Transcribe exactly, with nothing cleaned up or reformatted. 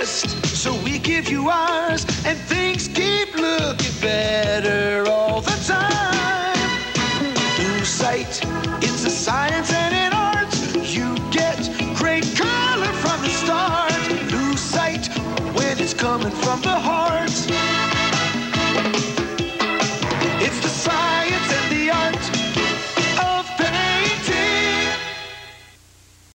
best, so we give you ours, and things keep looking better all the time. Lucite, it's a science and an art. You get great color from the start. Lucite, when it's coming from the heart.